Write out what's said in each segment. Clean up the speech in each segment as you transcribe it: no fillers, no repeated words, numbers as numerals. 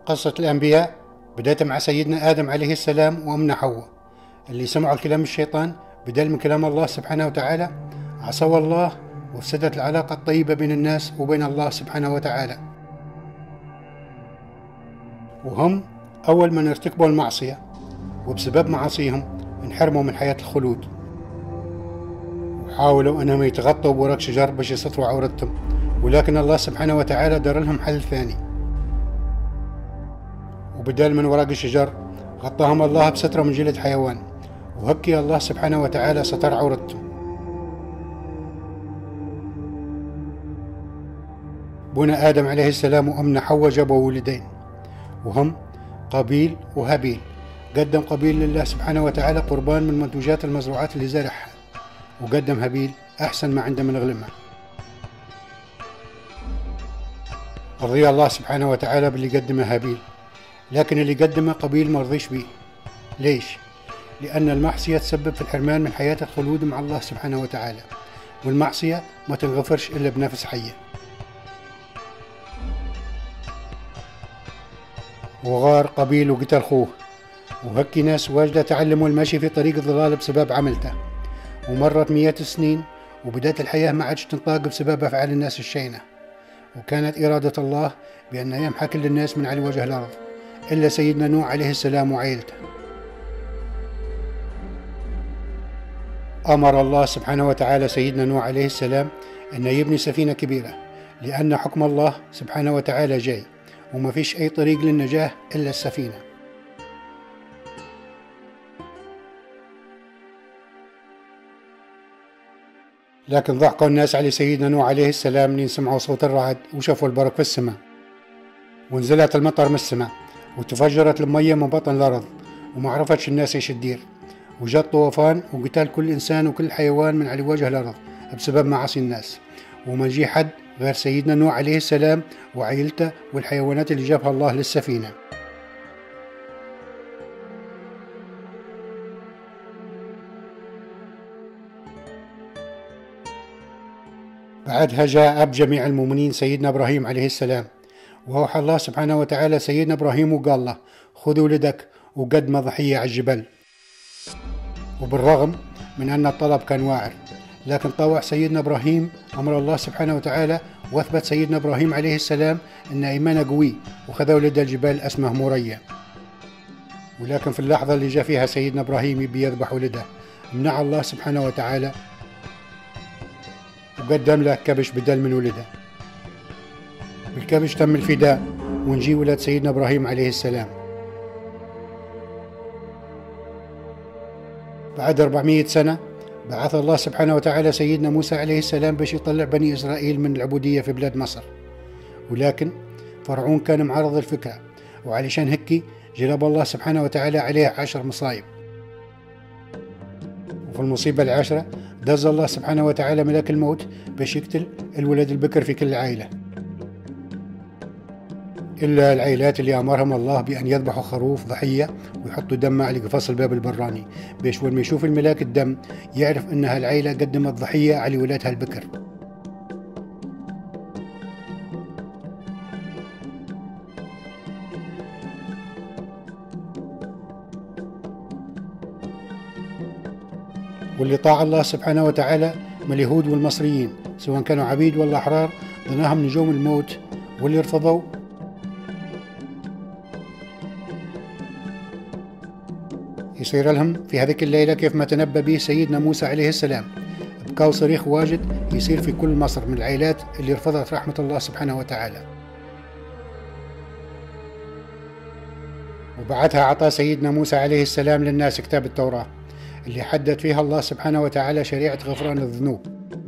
قصة الأنبياء بدأت مع سيدنا آدم عليه السلام وأمنا حواء اللي سمعوا الكلام الشيطان بدل من كلام الله سبحانه وتعالى، عصوا الله وفسدت العلاقة الطيبة بين الناس وبين الله سبحانه وتعالى، وهم أول من ارتكبوا المعصية وبسبب معاصيهم انحرموا من حياة الخلود، وحاولوا أنهم يتغطوا بورق شجر باش يستروا عورتهم، ولكن الله سبحانه وتعالى دار لهم حل ثاني، وبدال من ورق الشجر غطاهم الله بسترة من جلد حيوان، وهكي الله سبحانه وتعالى ستر عورتهم. بنا آدم عليه السلام وأمنا حواء جابوا ولدين وهم قابيل وهابيل. قدم قابيل لله سبحانه وتعالى قربان من منتوجات المزروعات اللي زرعها، وقدم هابيل أحسن ما عنده من غلمه. رضي الله سبحانه وتعالى باللي قدمه هابيل، لكن اللي قدمه قابيل ما رضيش بيه. ليش؟ لأن المعصية تسبب في الحرمان من حياة الخلود مع الله سبحانه وتعالى، والمعصية ما تنغفرش إلا بنفس حية. وغار قابيل وقتل أخوه، وهكي ناس واجدة تعلموا المشي في طريق الضلال بسبب عملته، ومرت 100 سنين وبدأت الحياة ما عادش تنطاق بسبب أفعال الناس الشينة، وكانت إرادة الله بأن يمحى كل الناس من على وجه الأرض إلا سيدنا نوح عليه السلام وعائلته. أمر الله سبحانه وتعالى سيدنا نوح عليه السلام أن يبني سفينة كبيرة، لأن حكم الله سبحانه وتعالى جاي وما فيش أي طريق للنجاة إلا السفينة. لكن ضحكوا الناس على سيدنا نوح عليه السلام منين سمعوا صوت الرعد وشافوا البرق في السماء، ونزلت المطر من السماء وتفجرت المية من بطن الأرض، وما عرفتش الناس ايش تدير، وجاء طوفان وقتل كل إنسان وكل حيوان من على وجه الأرض بسبب معاصي الناس، وما جي حد غير سيدنا نوح عليه السلام وعائلته والحيوانات اللي جابها الله للسفينة. بعدها جاء أب جميع المؤمنين سيدنا إبراهيم عليه السلام، وأوحى الله سبحانه وتعالى سيدنا إبراهيم وقال له: خذ ولدك وقدم ضحية على الجبل. وبالرغم من أن الطلب كان واعر، لكن طوع سيدنا إبراهيم أمر الله سبحانه وتعالى، واثبت سيدنا إبراهيم عليه السلام أن إيمانه قوي، وخذ ولد الجبال اسمه موريا. ولكن في اللحظة اللي جاء فيها سيدنا إبراهيم يبي يذبح ولده، منع الله سبحانه وتعالى وقدم له كبش بدل من ولده. بالكبش تم الفداء ونجي ولد سيدنا إبراهيم عليه السلام. بعد 400 سنة بعث الله سبحانه وتعالى سيدنا موسى عليه السلام باش يطلع بني إسرائيل من العبودية في بلاد مصر، ولكن فرعون كان معارض الفكرة، وعلشان هكي جلب الله سبحانه وتعالى عليه 10 مصايب. وفي المصيبة العاشرة دز الله سبحانه وتعالى ملك الموت باش يقتل الولد البكر في كل عائلة، إلا العائلات اللي أمرهم الله بأن يذبحوا خروف ضحية ويحطوا دم على قفص الباب البراني، باش لما يشوف الملاك الدم يعرف أنها العائلة قدمت ضحية على ولادها البكر. واللي طاع الله سبحانه وتعالى من اليهود والمصريين سواء كانوا عبيد ولا أحرار ضناهم نجوم الموت، واللي رفضوا يصير لهم في هذيك الليلة كيف ما تنبأ به سيدنا موسى عليه السلام، بكاو صريخ واجد يصير في كل مصر من العائلات اللي رفضت رحمة الله سبحانه وتعالى. وبعدها عطى سيدنا موسى عليه السلام للناس كتاب التوراة اللي حدد فيها الله سبحانه وتعالى شريعة غفران الذنوب،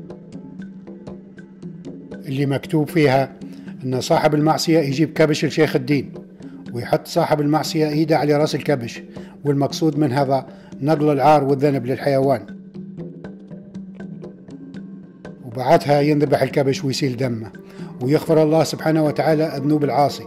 اللي مكتوب فيها أن صاحب المعصية يجيب كبش لشيخ الدين ويحط صاحب المعصية إيده على رأس الكبش، والمقصود من هذا نقل العار والذنب للحيوان، وبعدها ينذبح الكبش ويسيل دمه ويغفر الله سبحانه وتعالى ذنوب العاصي.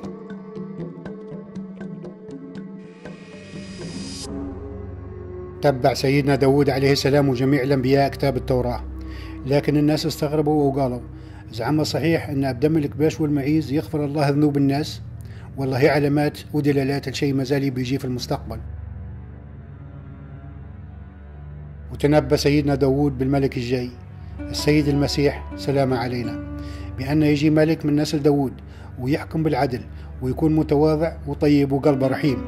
تبع سيدنا داود عليه السلام وجميع الأنبياء كتاب التوراة، لكن الناس استغربوا وقالوا: زعم صحيح أن بدم الكباش والمعيز يغفر الله ذنوب الناس؟ والله هي علامات ودلالات لشيء مازال بيجي في المستقبل. وتنبأ سيدنا داود بالملك الجاي السيد المسيح سلام علينا بأن يجي ملك من نسل داود ويحكم بالعدل ويكون متواضع وطيب وقلبه رحيم.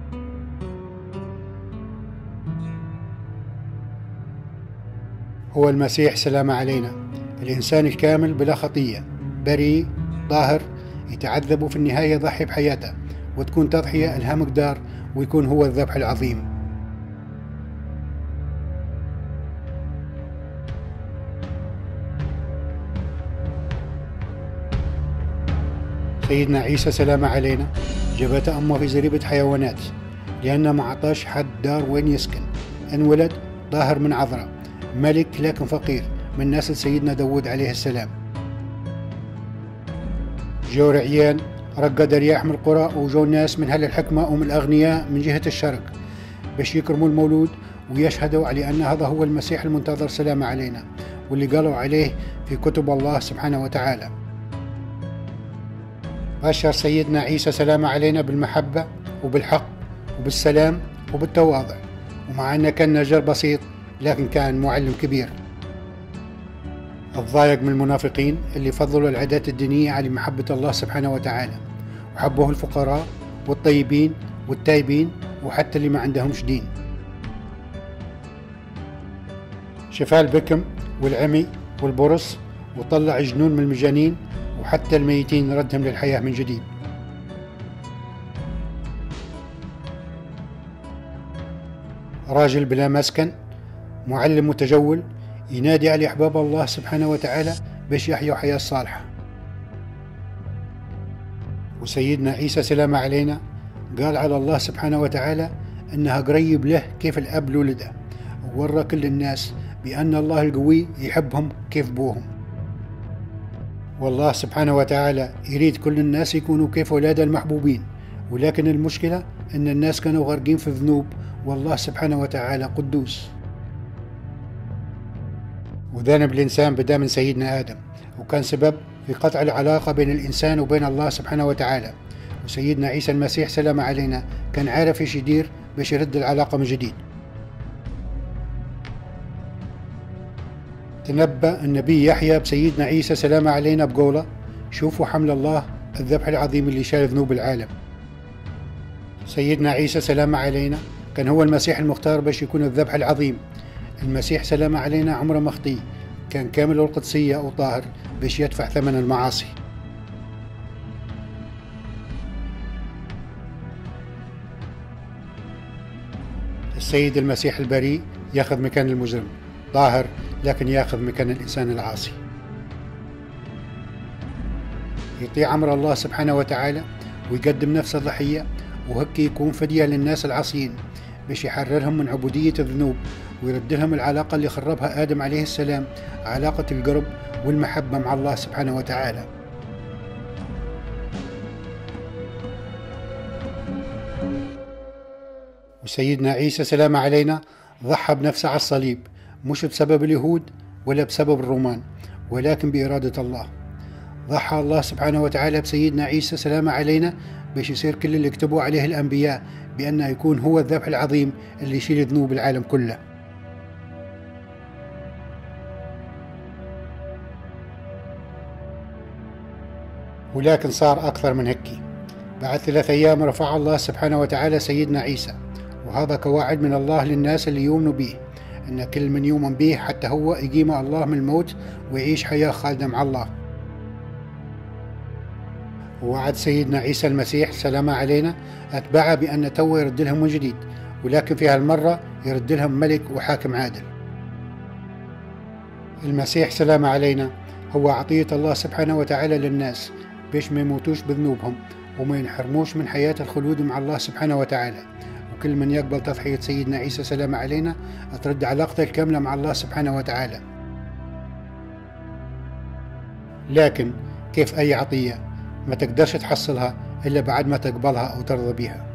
هو المسيح سلام علينا، الإنسان الكامل بلا خطية، بريء طاهر، يتعذب في النهاية يضحي بحياته وتكون تضحية لها مقدار ويكون هو الذبح العظيم. سيدنا عيسى سلام علينا جابت أمه في زريبة حيوانات لأنه ما عطاش حد دار وين يسكن، انولد طاهر من عذراء، ملك لكن فقير من نسل سيدنا داود عليه السلام. جو رعيان رقد رياح من القرى وجو الناس من أهل الحكمة ومن الأغنياء من جهة الشرق باش يكرموا المولود ويشهدوا على أن هذا هو المسيح المنتظر سلام علينا واللي قالوا عليه في كتب الله سبحانه وتعالى. بشر سيدنا عيسى سلام علينا بالمحبة وبالحق وبالسلام وبالتواضع، ومع أنه كان نجار بسيط لكن كان معلم كبير. الضايق من المنافقين اللي فضلوا العادات الدينية على محبة الله سبحانه وتعالى وحبوه الفقراء والطيبين والتايبين وحتى اللي ما عندهمش دين. شفاء البكم والعمي والبرص وطلع جنون من المجانين وحتى الميتين ردهم للحياة من جديد. راجل بلا مسكن معلم متجول ينادي على أحباب الله سبحانه وتعالى باش يحيوا حياة صالحة. وسيدنا عيسى سلام علينا قال على الله سبحانه وتعالى أنها قريب له كيف الأب لولده، وورى كل الناس بأن الله القوي يحبهم كيف بوهم. والله سبحانه وتعالى يريد كل الناس يكونوا كيف أولاده المحبوبين، ولكن المشكلة أن الناس كانوا غارقين في الذنوب والله سبحانه وتعالى قدوس. وذنب الإنسان بدا من سيدنا آدم وكان سبب في قطع العلاقة بين الإنسان وبين الله سبحانه وتعالى، وسيدنا عيسى المسيح سلام علينا كان عارف ايش يدير باش يرد العلاقة من جديد. تنبأ النبي يحيى بسيدنا عيسى سلام علينا بقوله شوفوا حمل الله الذبح العظيم اللي شال ذنوب العالم. سيدنا عيسى سلام علينا كان هو المسيح المختار باش يكون الذبح العظيم. المسيح سلام علينا عمره ما خطي، كان كامل القدسية وطاهر باش يدفع ثمن المعاصي. السيد المسيح البريء ياخذ مكان المجرم، طاهر لكن ياخذ مكان الإنسان العاصي. يطيع أمر الله سبحانه وتعالى ويقدم نفسه ضحية وهك يكون فدية للناس العاصيين باش يحررهم من عبودية الذنوب ويرد لهم العلاقة اللي خربها آدم عليه السلام، علاقة القرب والمحبة مع الله سبحانه وتعالى. وسيدنا عيسى سلام علينا ضحى بنفسه على الصليب، مش بسبب اليهود ولا بسبب الرومان ولكن بإرادة الله. ضحى الله سبحانه وتعالى بسيدنا عيسى سلام علينا باش يصير كل اللي كتبوا عليه الأنبياء بأنه يكون هو الذبح العظيم اللي يشيل ذنوب العالم كله. ولكن صار أكثر من هيك. بعد 3 أيام رفع الله سبحانه وتعالى سيدنا عيسى، وهذا كواعد من الله للناس اللي يؤمنوا به أن كل من يؤمن به حتى هو يقيم الله من الموت ويعيش حياة خالدة مع الله. ووعد سيدنا عيسى المسيح سلام علينا أتباعه بأن توه يرد لهم من جديد، ولكن في هالمرة يرد لهم ملك وحاكم عادل. المسيح سلام علينا هو عطية الله سبحانه وتعالى للناس باش ما يموتوش بذنوبهم وما ينحرموش من حياة الخلود مع الله سبحانه وتعالى. وكل من يقبل تضحية سيدنا عيسى سلام علينا ترد علاقته الكاملة مع الله سبحانه وتعالى. لكن كيف أي عطية ما تقدرش تحصلها إلا بعد ما تقبلها أو ترضى بها.